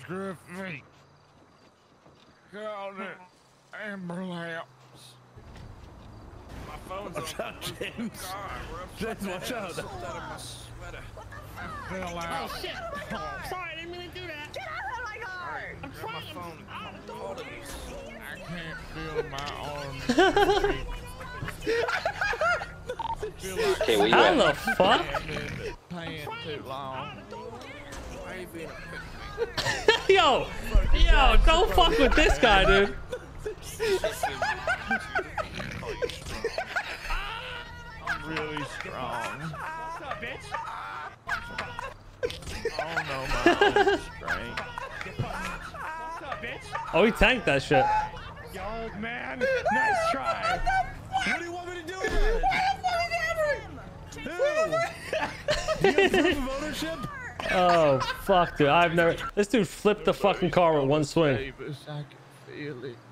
Griffey. Called it ambulance. My phone's watch out, James. James, watch out. I fell out. Oh shit! Sorry, I didn't mean to do that. Get out of my car! I'm trying. I can't feel my arms. Okay, where you How at? the fuck? Paying too long. Yo, don't fuck with this guy, dude. I'm really strong. What's up, bitch? I don't know my own strength. What's up, bitch? Oh, he tanked that shit. Yo, man, nice try. What do you want me to do with it? Who? Do you have proof of ownership? Oh fuck, dude. I've never. This dude flipped the fucking car with one swing. Davis, I can feel it.